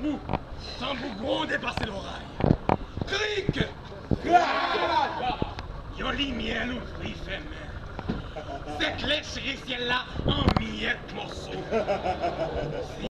mou, sans bougron dépasser l'oreille. Cric! Yoli miel ou fruit féminin. Cette lèche ciel là en miettes morceaux.